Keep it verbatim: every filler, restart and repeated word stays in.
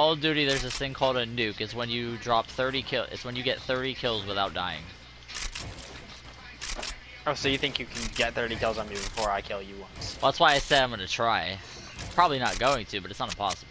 Call of Duty, there's this thing called a nuke. It's when you drop thirty kill. It's when you get thirty kills without dying. Oh, so you think you can get thirty kills on me before I kill you once? Well, that's why I said I'm gonna try. Probably not going to, but it's not impossible.